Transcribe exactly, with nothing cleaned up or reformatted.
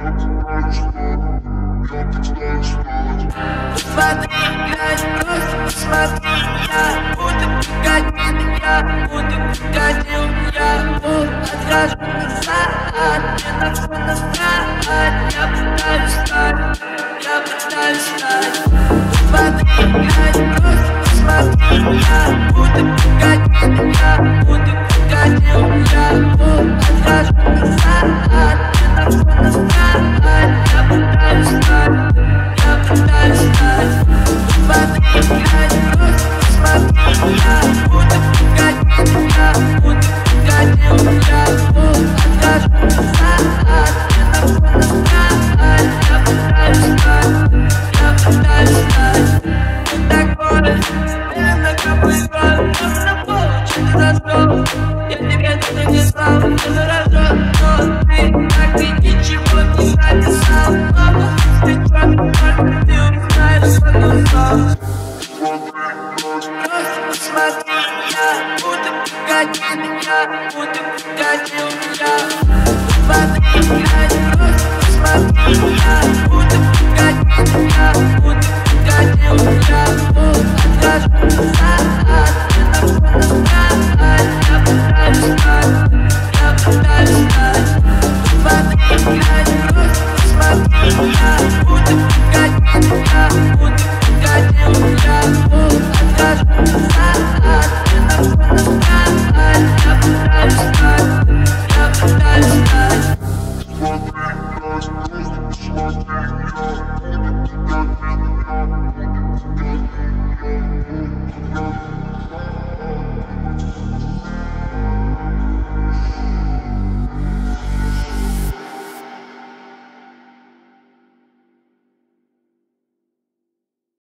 Посмотри, глянь, просто посмотри. Я буду крокодил, я буду крокодил. Я буду отхожу назад, мне на все насрать. Я пытаюсь стать, я пытаюсь стать. Посмотри, глянь, просто посмотри. Я буду крокодил, я буду крокодил. Я буду отхожу назад, мне на все насрать. Я пытаюсь стать, я пытаюсь стать. Посмотри, глянь, просто посмотри. Я буду крокодил, я буду крокодил. Я буду отхожу назад, мне на все насрать. Я пытаюсь стать, я пытаюсь стать. Ты такой, время накапливаю, но на полочке ты зашел. Я тебе это не знал, не хорошо, но ты так и ничего не написал. Мама, ты чё, только ты узнаешь свою сон. Просто посмотри, я буду крокодил, я буду крокодил. Я посмотри, глянь, просто